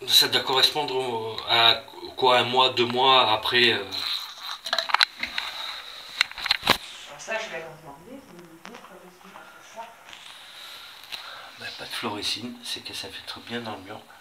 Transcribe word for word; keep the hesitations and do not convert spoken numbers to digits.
Ça doit correspondre au- à quoi, un mois, deux mois après. euh, Alors ça, je vais leur demander, vous me dire quand est-ce qu'on va faire ça. bah, pas de fluorescine, c'est que ça filtre bien dans le mur.